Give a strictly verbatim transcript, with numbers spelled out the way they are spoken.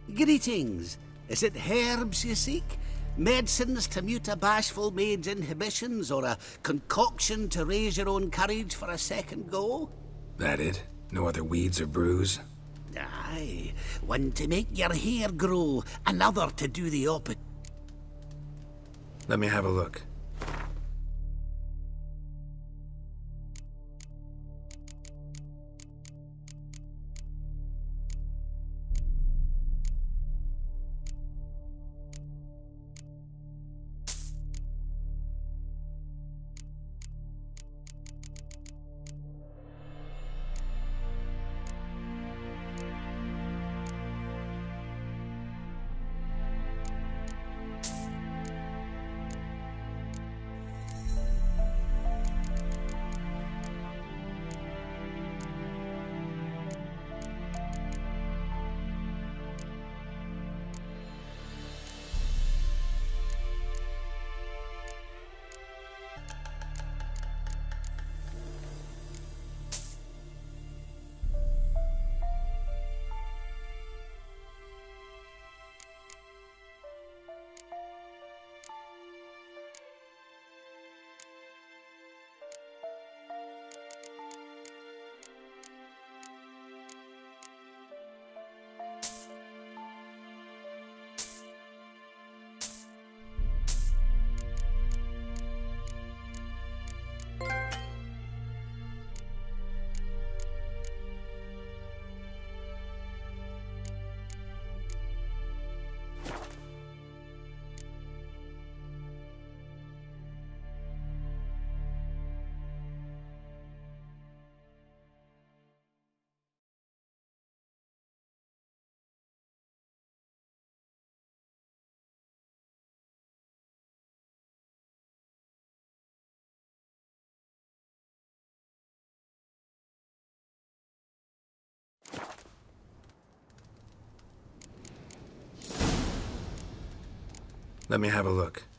Greetings. Is it herbs you seek? Medicines to mute a bashful maid's inhibitions, or a concoction to raise your own courage for a second go? That it? No other weeds or brews? Aye. One to make your hair grow, another to do the opposite. Let me have a look. Let me have a look.